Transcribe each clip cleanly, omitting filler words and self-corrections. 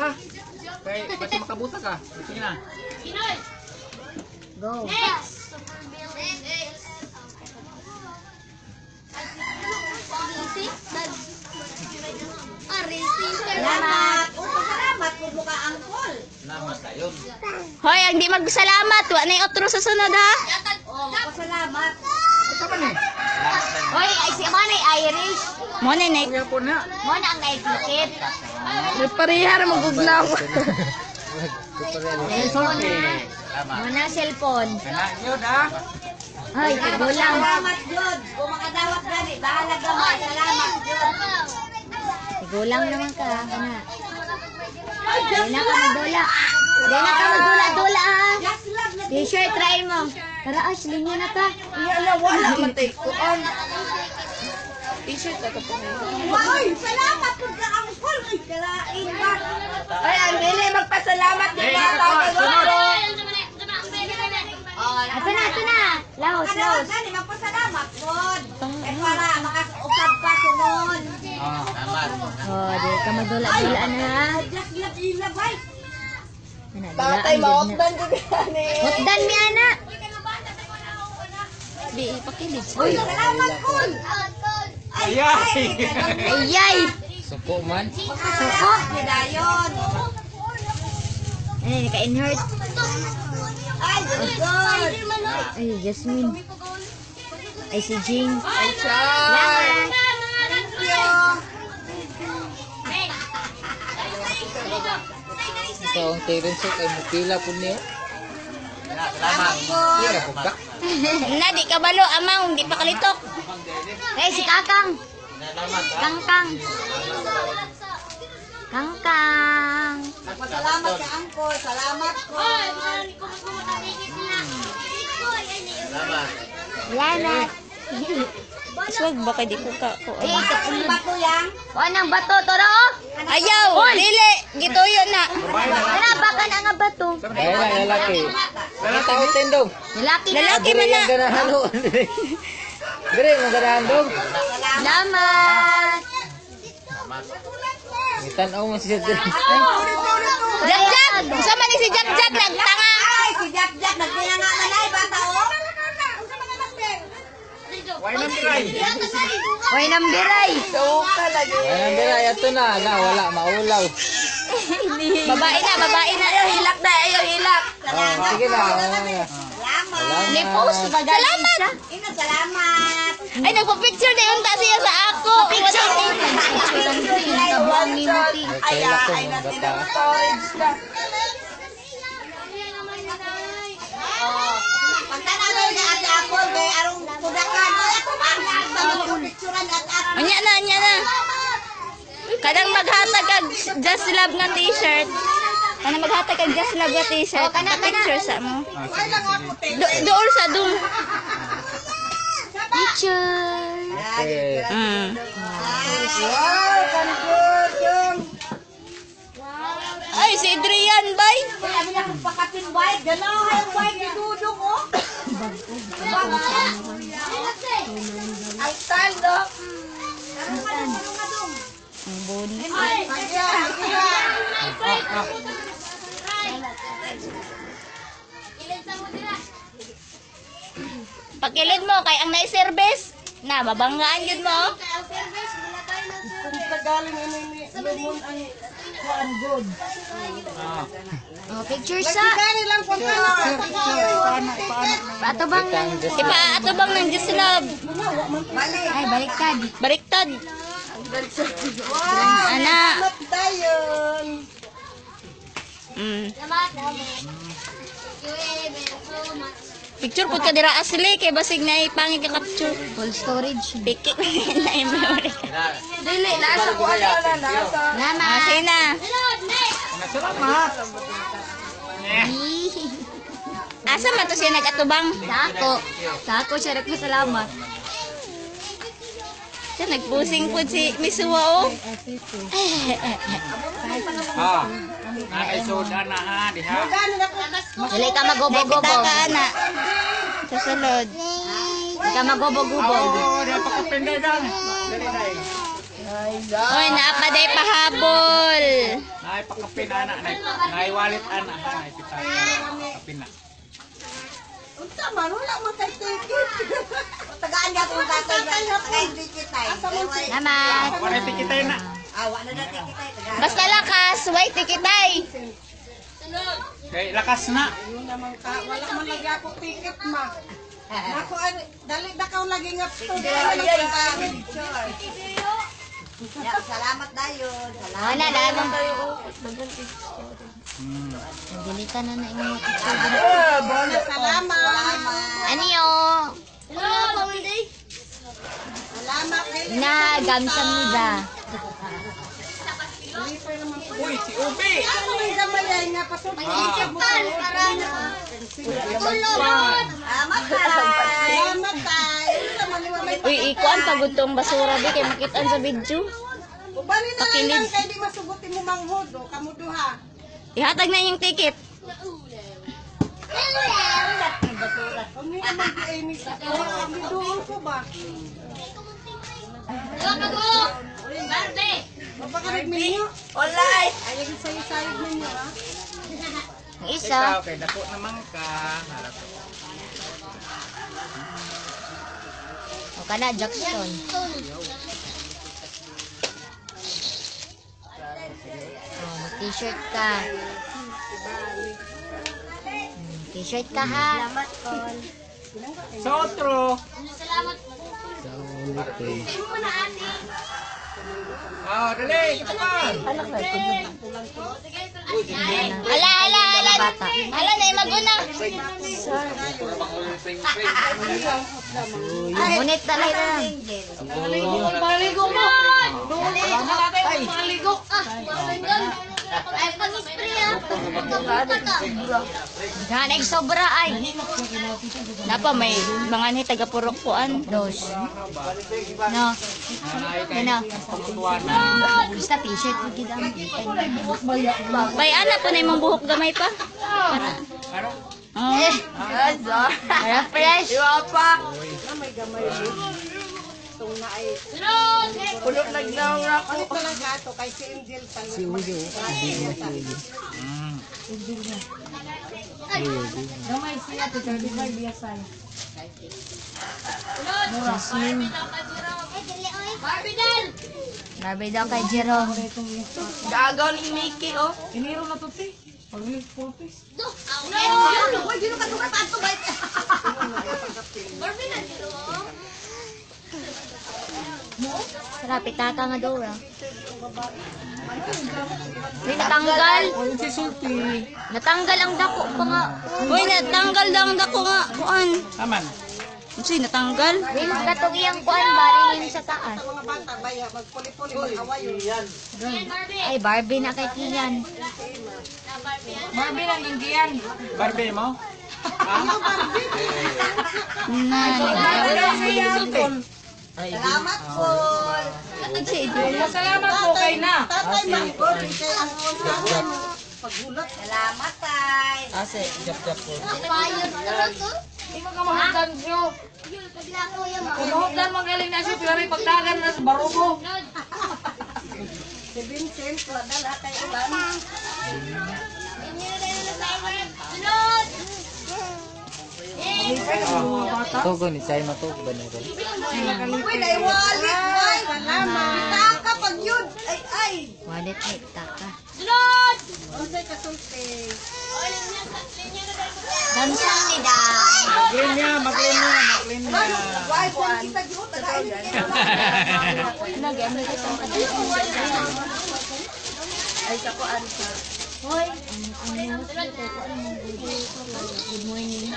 ha. Kaya basta makabuta ka. Sige na. Go. Salamat. Salamat po mukha angkol. Salamat tayo. Hoy, ang di magsalamat. Wa na yung otro sa sunod ha. Oh, salamat. Ito pa ni. Hoy, ay si mo na Irish. Mo na na. Kuya po na. Mo na ang naiklikit. Parihar magugnaw. Salamat. Mo na cellphone. Kana yun ha. Hoy, tigulang. Salamat Jud. Kung makadawat gani, bahala gamay. Salamat Jud. Tigulang naman ka. Kana. Di na ka magdula. Di na ka magdula-dula ha. T-shirt, try mo. Tara, Ash, linya na ta. Wala matay ko. T-shirt na ka po. Ay, salamat po ka angkol. Ay, kalain ba? Ay, ang dili magpasalamat din bata. Ato na. Laos, laos. Gani magpasalamat Jud. Eh para makausap pa sunod. Salamat. Oh, di ka magdula-dula na ha. Just yun ilabay. Tatay, maotdan ko gani. Hotdan mi ana. Di ipakilid. Uy, salamat Kul. Ayay. Ayay. Suko man. Suko. Hidayon. Ay, naka-inherit. Ay, good. Ay, Jasmine. Ay, si Jing. Ay, Salamat. thank you. Ito ang Terence ay mupila po niya. Salamat. Kira po ka. Na, di ka balo, amang, di pa kalitok. Eh, si Kakang. Salamat. Kangkang. Kangkang. Salamat ka angkol. Salamat ko. Salamat. Salamat. Swag baka di ko ka. Eh, Ang bato yang. o, anong bato, toro? Ayaw, dili. Gituyo na. Ano, baka na nga bato. Ay na lalaki. Wala tao tendong. Lalaki man na. Ganahan do. Dire mo ganahan do. Salamat. Itanaw mo siya dire. Jack! Sama ni si Jack nagtanga. Ay, si Jack Jack. Nagpinanga man ay bata o. Why nang try? Hoy, nambiray. Suka lagi. Ayan dire ato na wala maulaw. Babae na. Ayaw hilak na. Ayaw hilak. Sige na. Salamat. Ni post ba salamat. Ina, salamat. Ay, nagpa-picture na yun siya sa ako. Picture din. Kabuang ni Muti. Ay, ay, natin ang storage na. Pagtanaw na at ako, gay arong kudakan. Ako ba? Picturean at ako. Anya na. Kadang maghatag kag Just Love nga t-shirt. Kanang maghatag kag Just Love nga t-shirt. Picture sa mo. Doon sa dum. Picture. Okay. Wow, good yung. Ay, si Adrian, bay. Sabi na kung pakatin white. Ganaw yung white ni Dudong, oh. Ay, stand up. Ang boni. Pakilid mo kay ang nai-service. Na, mabanggaan yun mo. Kung kagaling ini lemon ang kuan good. Oh, picture sa. Kani lang po Ato bang nang ato bang nang Just Love. Ay, baliktad. Ana. tayon. Picture pud ka dira asli kay basig na ipangit ka capture. Full storage. Pikit na yung memory. Dili nasa ko ala nasa. Salamat. Sina. Salamat. Asa man to siya nag-atubang? Sako siya nagpasalamat. Siya nagpusing po si Miss Wow. Nakay soda na ha, diha. Dili ka magobo-gobo. Ka ana. Sa sulod. Dili ka magobo-gobo. Diha pa kapinday dang. Dali dai. Oy, naapaday pahabol. Nay pakapin ana, nay walit ana, nay kita. Pakapin na. Unsa man wala man kay ticket. Tagaan niya kung tatay kay ticket ay. Naman. Wala tikitay na. Awa na ticket ay. Basta lakas, wait tikitay. Kay lakas na. Yun naman ka, wala man lagi ako ticket ma. Ako dali na ka lagi nga salamat dayon. Oh, nalaman. Nagilitan na na yung mga Salamat. Ano yun? Salamat kay Na, gamsamnida. Uy, si Ubi. ano may gamay nga pasok. Para na. Salamat tay. Uy, ikuan pagod tong basura di kay makitaan sa video. Ubali na Pakilid. lang kay di masugot mo manghod o kamo duha. Ihatag na yung ticket. Kami naman di ay misa. Kami duol ko ba? Mapakarig ninyo. Alright. Ayun sa isayog ninyo ha. Ang isa. Ikaw kay dako naman ka. Harap. O ka na, Jackson. Oh, mag-t-shirt ka. T-shirt ka ha. Sa otro. Oh, dali, kita pa. Ala, ala, ala. Ala na, mag-una. Ngunit na lang. Maligo mo. Maligo. Ay, pag-spray ah. Ganag sobra ay. Napa may mga ni taga-purokpuan. Dos. No. Ano? Basta t-shirt mo gid ang bay ana po na imong buhok gamay pa. Ano? Oh. Para fresh. Pa. May gamay mo. Itong na ay. Pulo naglaw na ako. Ito lang gato kay si Angel pa. Si Ujo. Gamay siya to 35 years ay. Barbie daw kay Jerome. Gagaw ni Mickey oh. Iniro na to ti. Pag-lift full face. No! Wala dito ka tumat ato ba? Barbie na dito. Sarap itaka nga daw ah. Uy, natanggal. Si Sulti. Natanggal ang dako pa nga. Uy, natanggal daw ang dako nga. Kuan. Aman. Uy, natanggal. Uy, magkatog iyang kuan. Baringin sa taas. Mga bata ba magpuli-puli mag-away yun. Ay, Barbie na kay Kian. Barbie lang yung giyan. Barbie mo? Na, Salamat po. Salamat po kay na. Tatay manggol. Kay ang tatay mo. Paghulat. Salamat tay. Ase, jap-jap po. Hindi mo ka mahagdan siyo. Mahagdan magaling na siyo. Pero pagdagan na sa barugo. Si Vincent, ladala kay Ilan. Tugo ni Chay matug ba nito? Uy, naiwalit. Ay, salamat. Bitaka pag yun. Ay. Walit ay taka. Unsay kasulti. Damsang ni da. Maglin niya, maglin niya, maglin niya. Why po kita giot tagay. Nag-ano ko sa Ay kakuan sa. Hoy, ang good morning.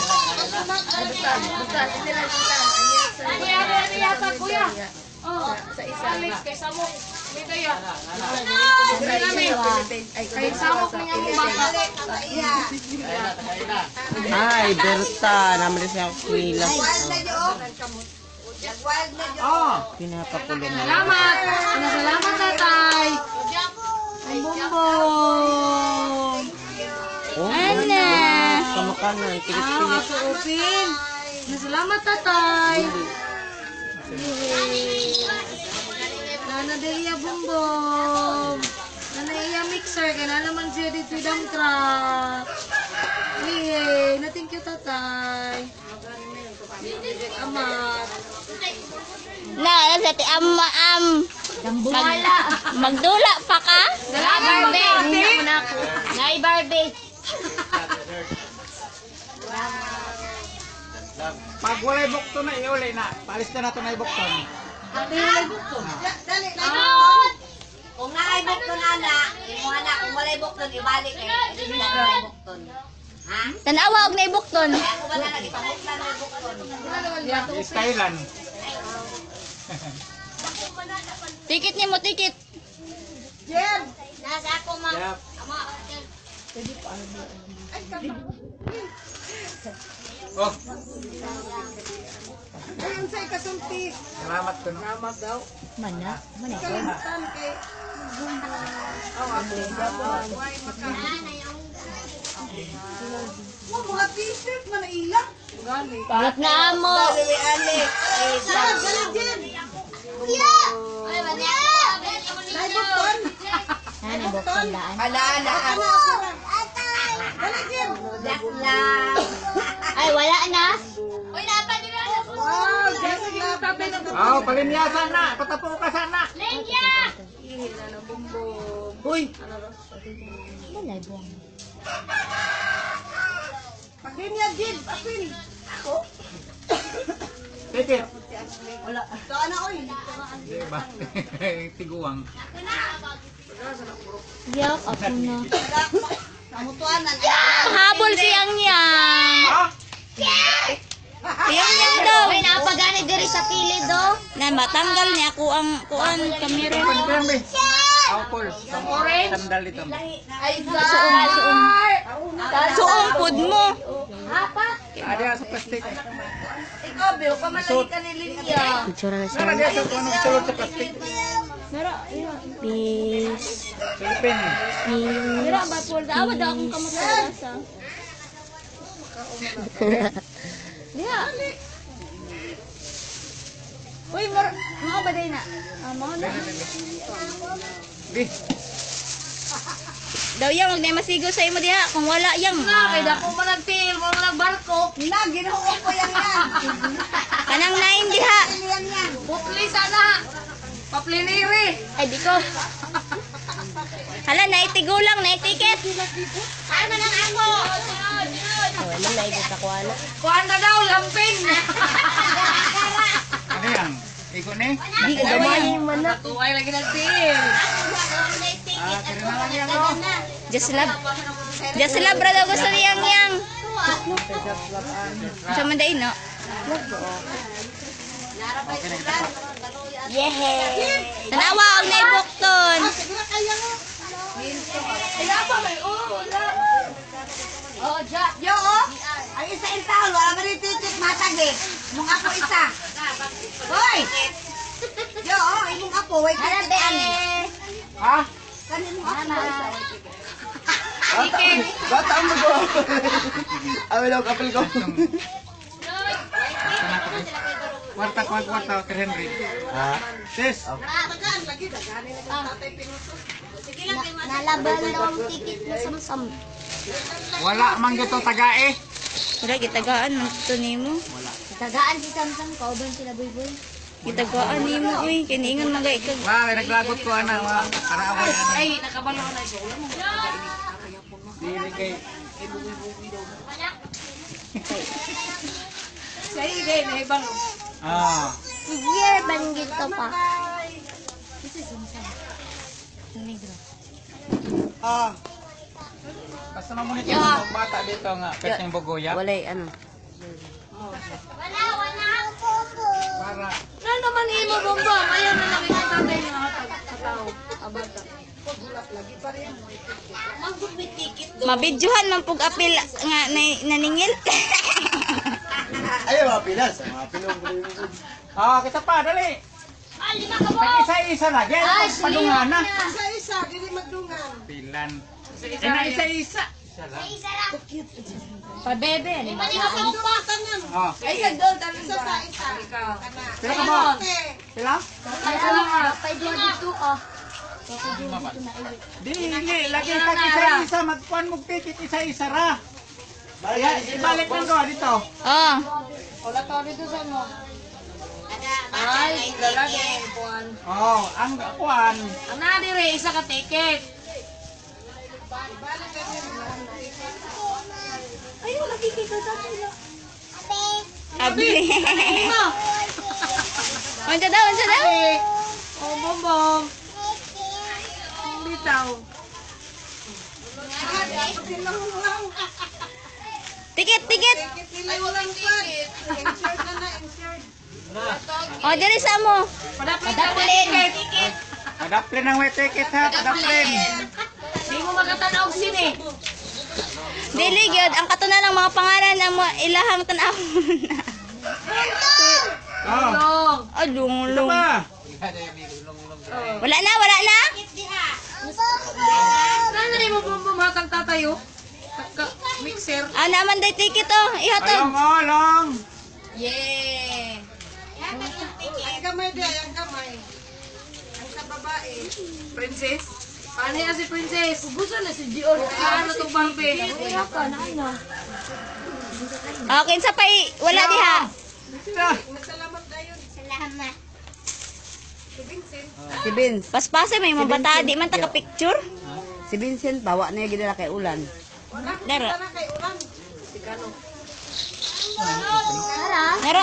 Kuya, ano yata kuya? Oh, sa isa. Alex kay Samok. May kaya. Kay Samok niya mo bata. Ay, Berta, naman siya kuila. Wild na yo. Wild na yo. Oh, Pinapapulong na. Salamat. Salamat tatay. Ang bumbong. Oh, Ana. kamukan na, tikit-tikit. Open. Salamat tatay. Nana Delia Bumbong. Nana iya mixer. Kaya na naman siya dito yung truck. Yay! Na-thank you, tatay. Amat. Na, sa ti magdula pa ka? Dala, Barbie. Nay Barbie. Pag walay bukto na, iuli na. Palis na nato na ibukton. Dali, Kung naibok to na na, yung anak, kung walay bukton, ibalik eh. Hindi na naibokton. Ha? Tanawa og nay bukton. Kaya kung wala lagi, panguklan na bukton. Stylan. Tikit ni mo tikit. Jen. Nasa ako ma. Yep. Oh, Ayun sa ikasulti. salamat ko no. Salamat daw. Mana? Kalimutan kay mga t-shirt man na ilang. Gani. Palit na amo. Dali, Alex. Dali, Jen. Naibukton. Ano bukton daan? Alaala. Dali, Jen. Dak lang. Ay wala na. Wow, Jen. Tabi na to. Oh, palinyasan na. Patapo ka sana. Ihila na bumbong. Uy. Wala buwang. Pagin niya, Jen. Apil. Tikit. Wala. Ito, ana, oy. Diba? Tiguang. Yak ako na. Kamutuanan. Habol siyang yan. Ah! Siyang yan daw. Ay napagani diri sa kilid do. Na matanggal niya ako ang kuan kamera. Pagdami. Paul. Sandal dito. Ay, Suong. Suong pud mo. Ada sa plastik. ikaw, Bill, pamalagi ka ni Linya. Nara dia sa kuno sulod sa plastik. Peace. Silipin. Mira ba po daw daw akong kamusta. Dia. Uy, mga ba day na? Mga na. Di. Daw yang wag na masigo sa imo diha kung wala yang. Kaya dako man nagtil, mo nagbarko. Na, ginawa ko yan yan. Kanang nain diha. Yan yan. Putli sana. Papliniri. Ay di ko. Hala naitigulang na ticket. Ano nang ako? Kuhan na daw, lamping. Ano yan? Iko ni? Di ka gamay man na. Tuway lagi nagtil. Ah, kira na lang yan no. Just love. Just love ra daw gusto niyang yang. Sa man dai no. Yehe. Tanawa og nay bukton. Oh, Yo, oh. Ang isa yung tao, wala ba rin titik matag eh. Mung ako isa. Hoy! Yo, oh, imong ako, wait titik ani. Ha? Kanin mo ako. Bata mo ko. Amin ako kapil ko. Kwarta, Sir Henry. Ha? Sis. Nalaban daw ang ticket na samsam. Wala man gito tagae. Wala gitagaan man to nimo. Tagaan si Samsam, kauban sila boy-boy. Gitagaan nimo uy kiningon magay kag. Wala, naglagot ko ana. Araway. Ay, nakabalo na siya. Wala mo. Dili kay. Say, gay, naibang. Ah. Sige banggit to pa. Ah. Basta mamunit yung bata dito nga. Pwede yung bugoya. Walay ano. Para. Na naman imo bomba. Ayaw na lang yung tatay niya katao. Abata. Mabidyohan man pug apil nga naningil. Ayaw mga pilas. Mga pilong. Ah, kita pa, dali. Isa-isa na. Yan, padungan na. Isa-isa, dili magdungan. Pilan. Isa-isa. Pabebe ni Kapapatan yan. Oh. Ay, sa doon, isa sa isa. Pero ka ba? Pila? Pwede dito ah. Dili, lagi ka isa-isa. Magkuhan mo ticket isa-isa ra. Ibalik lang ko dito. Oh. Wala ka dito sa mo. Ay, lalaki. Kuan. Oh, ang kuhan. Ang nadire, isa ka ticket. Ay, wala kikita sa sila. Abi. Imo. Unsa daw, unsa daw? Oh, bombom. Bitaw. Ticket, ticket. Ay, walang ticket. Insert na, insert. Oh, diri sa mo. Padaplin. Padaplin ang may ticket ha, padaplin. Di mo makatanaw sini. Dili gyud ang katunan ng mga pangalan ng mga ilahang tan-aw. Oh, Long. Alung-lung. ba? Wala na, wala na. Ano na mo bombom hatang tatayo? Mixer. Ah, naman day ticket oh. Ihatod. Long. Yeah. Ang gamay di, ang gamay. Ang sa babae. Princess? Paano yan si Princess? Ubusan na si Dior. Ano itong Barbie? Okay, sa pay wala diha. Sila. Si Vince. Paspasa may mga bata di man taka picture. Si Vincent, bawa na yung ginala kay Ulan. Dara. Dara.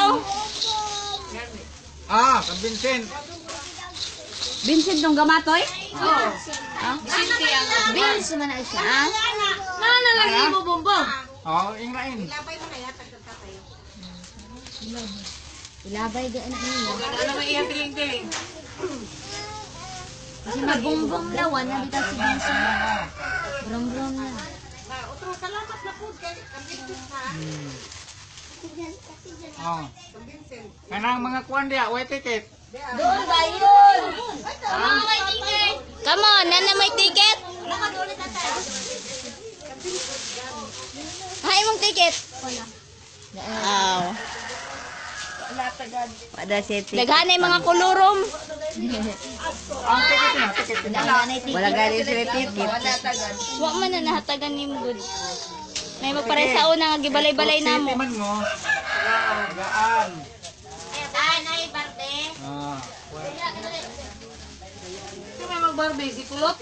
Ah, kabinsin. Vincent nung gamatoy? Oo. Bills man na siya. Ah? Nalalagay mo bombom. Oh, ingain. Ilabay di anak niya. Ano may iyang tiling-tiling? Kasi mabumbong lawan na dito si Vincent. Brom-brom na. Oh. Kanang mga kuhan diya, way ticket. Doon dayon. Come on, nana may ticket. Hay mong ticket. Wow. Pada si Daghanay mga kolorom. Ang ticket na, ticket na. Wala gali sila ticket. Wa man na nahatagan ni good. May magpare sa una nga gibalay-balay namo. Timan mo. Gaan. Ah. Sino may mag-Barbie? Si Kulot?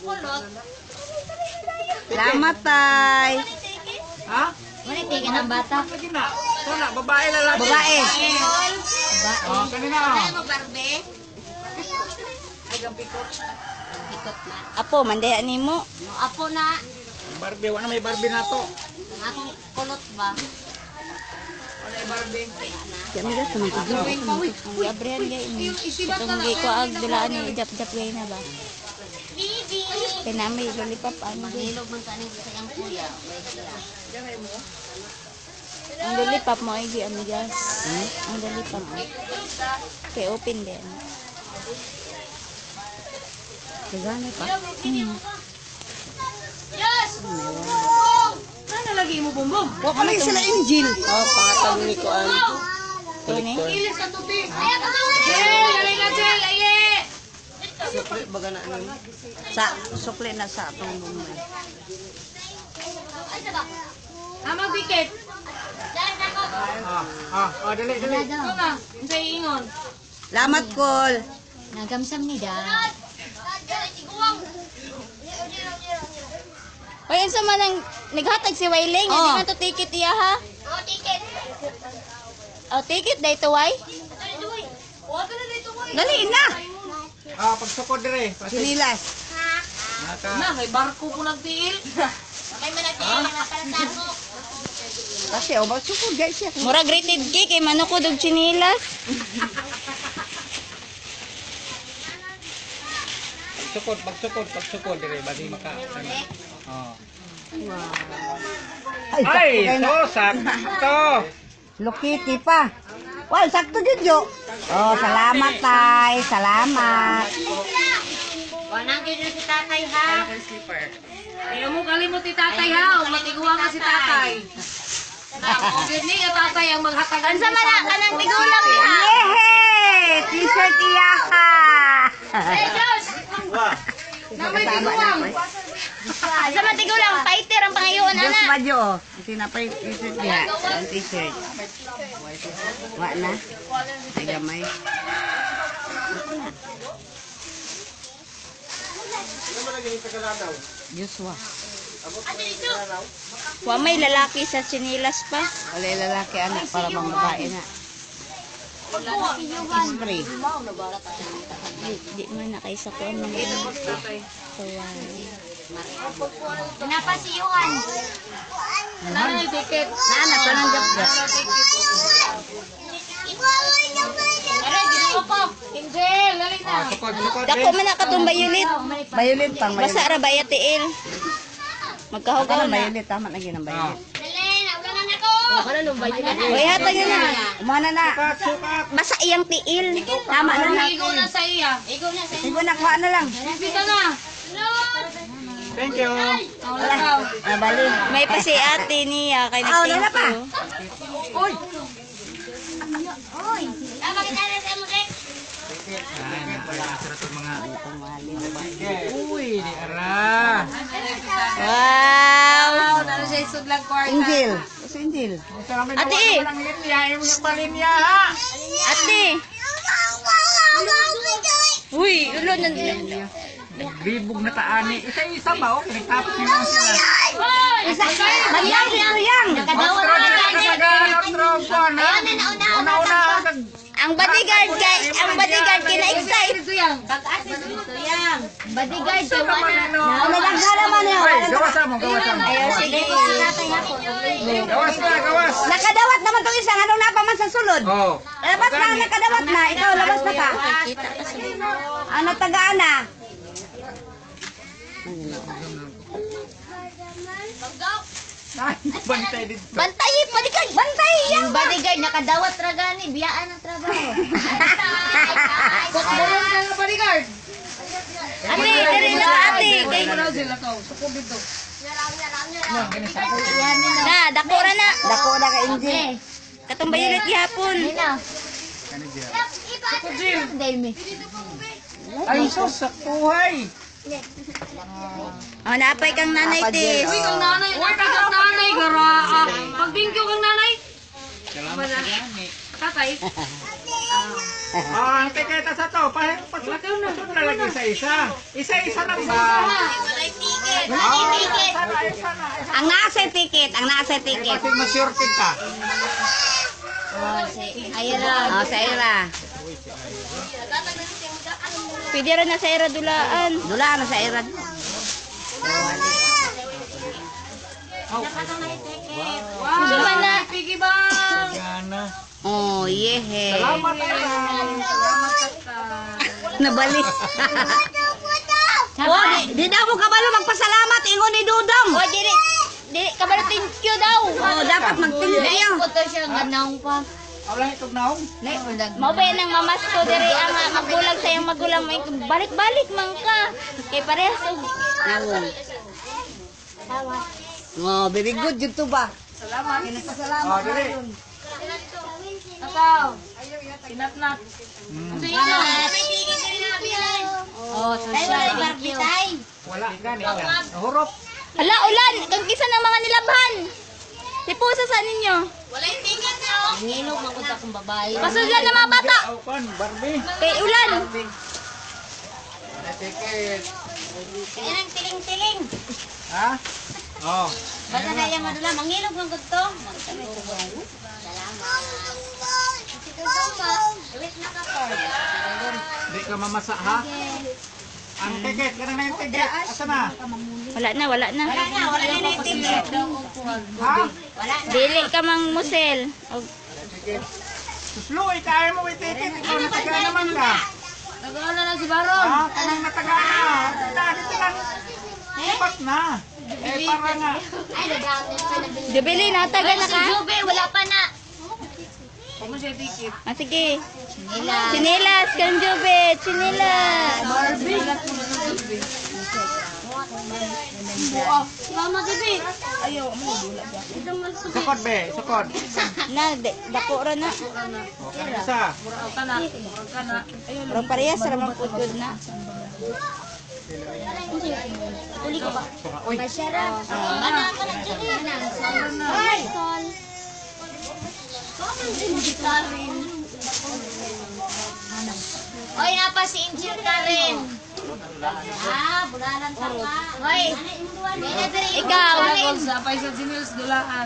Salamat, tay. Ha? Wala ticket ang bata. Lagi na. Sana, babae lalaki. Babae. Oh, kanina. Apo, mandaya nimo. Apo na. Barbie, wala may Barbie na to. Akong kulot ba? Wala yung Barbie. Kaya may gasto ng tigil. Ang gabriel gay ini. Itong gay ko ag dulaan ni jap-jap gay na ba. Kaya namin lolipop ano. Manilog man ka sa iyang kuya. Ang lolipop mo ay gi amigas. Ang lolipop mo. Kaya open din. Kagana pa. Ano lagi mo bombom? Huwag kami sila Angel. Oh, pangatag ni Kuan. Tuni. Ilis sa tubig. Jel! Galing ka, Jel! Aye! Siyempre, baga na ano. Sa sukli na sa atong bumay. Amang ticket. Dali. Ito na. Sa ingon. Salamat, Col. Nagamsam ni da. Oy, unsa man ang naghatag si Wailing, hindi man to ticket iya ha? Oh, ticket day to wai. Dali na. Pagsukod dire. Sinilas. Na, may barko po nagtiil. Kasi o magsukod guys siya. Murag rated cake kay manukod og chinilas. Pagsukod dire, badi maka. Oh. Ay, Ay, sakto kayo na. so sakto. Lokiti pa. Well, sakto din jo. Oh, salamat tay. Salamat. Wanang kaya si tatay ha. Kaya mo kalimot si tatay ha. Matiguan ka si tatay. Gini nga tatay ang maghatagan. Unsa man ang kanang tigulang diha? Yehey! T-shirt iyaha. Namay tiguang. Asa man tigulang, fighter ang pangayoon, Diyos ana. madyo. Sinapay t-shirt niya. Ang t-shirt. Wa na. Ay gamay. Joshua. Wa may lalaki sa sinilas pa. Wala lalaki anak para mga babae na. Spray. Di man na kay sa kuan man. So, napasiyuhan. Nanay ticket. Nana, ito nang gap-gap. Aray, ginoo ko. Angel, lalit na. Dako man na katong violet. Violet pang violet. Basa ra ba ya tiil? Magkahugaw Ano na. violet? Tama lagi ng violet. Uy, hatag na. Umana na. Basa iyang tiil. Tama na na. Igo na sa iya. Igo na, kuha na lang. Bita na. Thank you. Ah, bali. May pa si ate niya kay Ah, wala na pa. nag-thank you. Uy, di ara. Wow! Ano siya isudlang kwarta. Angel. Kasi Angel. Ate! Walang linya, yung palinya ha. Ate! Uy, ulo na. Nagribog na taani. Isa-isa ba? Okay, nagtapos nyo lang sila. Mayang, mayang. Nakadawat Otro, na di ka gani. kasagaran, otro, buwan, ha? Una-una ka. Ang bodyguard kay na-excite. Ito yan. Bodyguard kay Naman wala. ano? Nalaghan naman niya. Ay, gawasan mo, gawasan mo. Ayaw, sige. Gawas na, gawas. Nakadawat naman itong isang. Ano na pa man sa sulod? Oh. Labas na, nakadawat na. Ikaw, labas na ka. Kita ka sa Ano, tagaan na. Ay, bantay dito. Bantay, bodyguard. Bantay. Yung bodyguard nakadawat ra gani, biyaan ang trabaho. Bulong ka na bodyguard. Ate, diri na ate. Kay Ano sila to? Sukod dito. na, dakura na. Dako na ka, Angel. Katong violet gihapon. Ay, sus, saktuhay. Oh, naapay kang nanay tis. Uy, kang nanay. Uy, kang nanay. Gara. Pag-bingkyo kang nanay. Salamat sa gani. Tatay. Ah, ang tiketa sa to, pasok na lagi isa-isa. Isa-isa lang ba? Ang nasa ticket, ang nasa ticket. Kasi masurted ka. Oh, sa Ira. Pwede ra na sa era dulaan. Dula na sa Ira. Gusto ba na? Piggy bang. Gana. Oh, yehe. Salamat Nabalik. Oh, di daw mo kabalo magpasalamat. Ingon ni Dudong. Oh, dili. Dili, kabalo thank you daw. Oh, dapat mag-thank you. Puto siya ganang pa. Wala itong naong. Mao ba yan ang mamas ko diri ang magulang sa iyang magulang may balik-balik man ka. Kay parehas og Oh, very good yun to ba? Salamat. Oh, dili. Tataw. Tinatnat. Oh, social thank you. Wala gani ka. Hurot. Hala, ulan, kang kisa ng mga nilabhan. Si Pusa sa ninyo. Wala yung ticket no. Ngilog mapunta kong babae. Pasudlan ng mga bata. Aupan, Barbie. Kay ulan. Yan ang tiling-tiling. Ha? Oh. Basta na yung madula, mangilog ng gusto. Di ka mamasa ha? Ang ticket, ganun na yung ticket. Asa na? Wala na, wala na. Wala na yung ticket. Ha? Dili ka mang musel. Og Susluoy, kaya mo may ticket. Ikaw nataga naman ka. Nag-ano na si Baron. Ha? Kanang nataga na. Dito lang. Sapat na. Eh, para nga. Dibili na taga na ka. wala pa na. Kung siya ticket. Ah, sige. Sinilas, kanjube, sinilas. Mama Bibi. Ayaw mo dula ba? Sukod be, sukod. Na, dako ra na. O, kanang isa. Pero parehas ra man pud yun na. Uli ko ba? Uy, Oy, napa si Angel Karen. Bulalan pa ka. Oy, ikaw. Sapay sa sinils dulaan.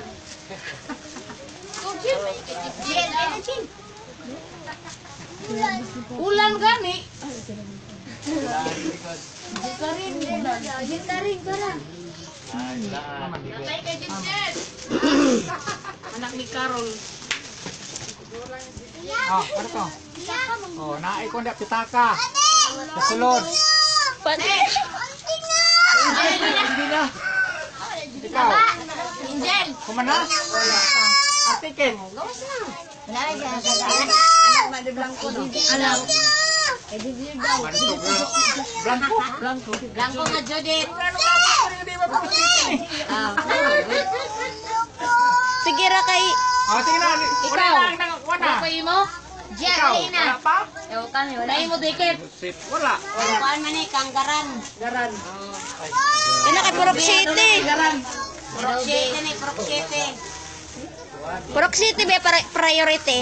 Ulan gani. Anak ni Carol. ano to? Oh, naay ko nda pitaka. Kasulod. Pati. Hindi na. Ikaw, Angel. kumana? Artikel. Anak man di blanco no. Anak. Blanco. Blanco nga Judith. Sige ra kay Oh, sige na. Wala. Kay mo? Ikaw, wala pa? Ewan kami, wala mo ticket. Sip, wala. kuan man ni Kanggaran. Garan. Ina kay Purok City. Garan. Purok City ni Purok City. Purok City be priority.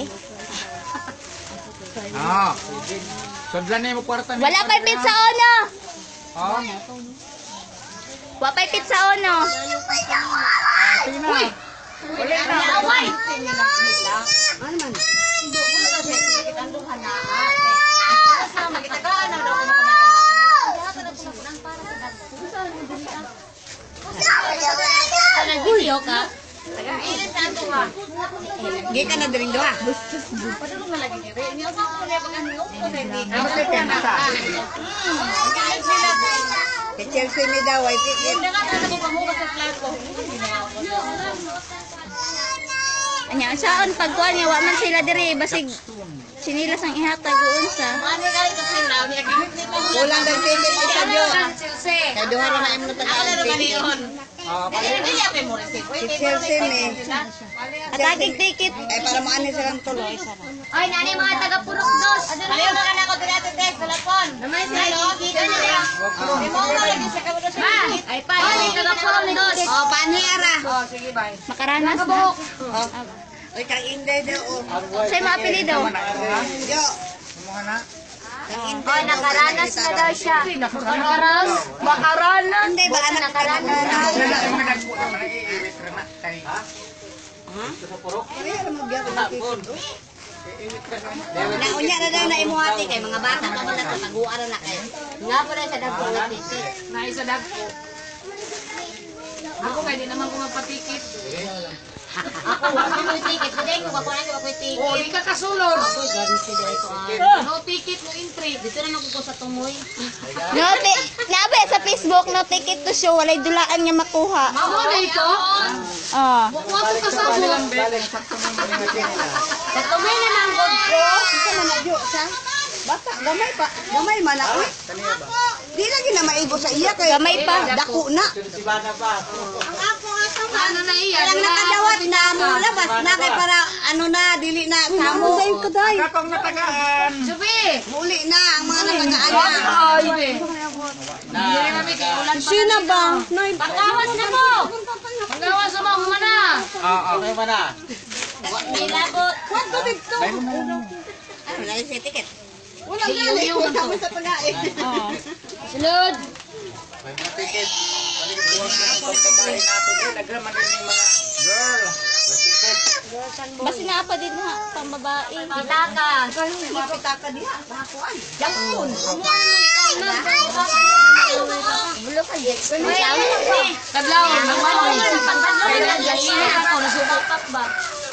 Ah. Sudlan na mo kwarta ni. Wala pa'y pizza ono. Oh, Wala pa'y pizza ono. sige na. Wala na. Away. Ano man? Nag-video ka? Gi ka na diring duha. Ano ticket na sa? Kay Chelsea mi daw ay ticket. Anya, saan pagkuhan niya, wa man sila diri, basig sinilas ang ihatag doon sa. Kulang dag ticket isa jo. Kay duha ra na imong tagaan. Ah, Si Chelsea mi. Atagig ticket. Ay para mo ani silang tulo isa na. Oy, nani mga taga Purok Dos. Ayaw na lang ako dito tes, telefon. Namay sila ticket nila. Mo na lagi sa kamulo sa ticket. Ay pa, taga Purok Dos. Oh, paani ara. Oh, sige bye. Makaranas na. Oh. Oy kang inday daw. Sa'yo mga apelido. Jo. Kumuha na. Oh, nakaranas na daw siya. Makaranas. Hindi ba anak nakaranas na? Wala yung nagpo na naiiwit ra na kay. Na unya na daw na imuhati kay mga bata pa man na taguan na kay. Nga pa rin sa dagko nga ticket. Naisa dagko. Ako kay di naman ko magpatikit. Ako, wala mo yung ticket. Hindi ko, wala ko yung ticket. Oh, di ka kasulod. Ako, gano'n sila ito. No ticket, no entry. Dito na ko sa tumoy. Nabe sa Facebook, no ticket to show. Walay dulaan niya makuha. Mamo na ito. Ah. Bukuha ko kasabot. Sa tumoy na ng god ko. Isa na nadyo sa bata gamay pa. Gamay man ako. Di lagi na maigo sa iya kay Gamay pa. dako na. Ang ako nga sa ano na iya. Ilang nakadawat na mo labas na kay para ano na dili na samo. Katong natagaan. Subi. Muli na ang mga natagaan na. Subi. Hindi kami kay ulan pa. Sino ba? Pagkawas na mo. Paggawa sa mga humana. Okay ba na? Nilabot. What to dito? Ano na yung ticket? Wala Si gali. Yuyu Wala mo sa pag-ain. Sulod. May mga ticket. Palikuwag na ang pagbabahin natin. Nagraman din yung mga girl. May ticket. Basi na pa din ha. Pambabae. Pitaka. Ipita ka diha. Nakakuan. Jakun. Bulo ka, Jackson. Kadlaw. Ako, nasubapak ba?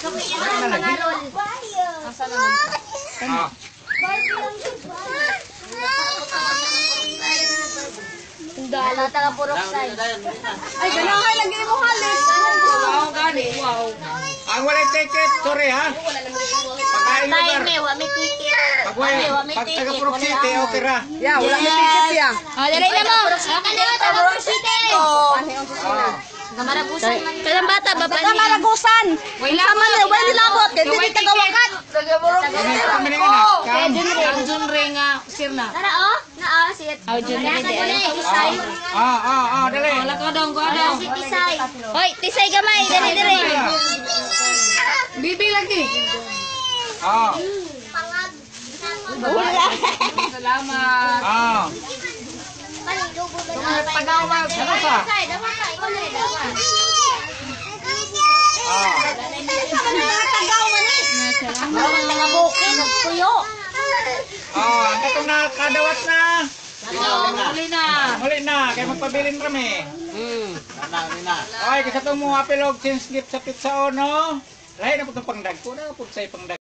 Ah. Dala taga Purok Side. Ay, ganahay lagi mo halit. Wow, gani. Wow. Ang walay ticket, sorry ha. kain Tayo lugar. may wami ticket. Pagway, pag taga Purok City, okay ra. Ya, wala may ticket siya. Oh, dali na mo. Akan na taga Purok City. Gamaragusan man. Kadang bata ba pa Taga Maragusan. Wala man na, wala nilabot. Kaya hindi taga Wakat. Kami na nga. Ang Junre nga, sir na. Tara oh. Na si Audyon na Tisay. Dali. Kadong, kadong. Si Tisay. Hoy, Tisay gamay, dali dali. Bibi lagi. Salamat. Tagawag. Ano sa? Tisay, dapat ka ikaw na dapat. Tagaw man eh. Ang mga bukid, tuyo. Ang katong nakadawat na. Huli na. Muli na, kaya magpabilin kami. Okay, kasi itong mga pilog since gift sa pizza no. Lahat na po itong pangdag ko na po sa'yo pangdag.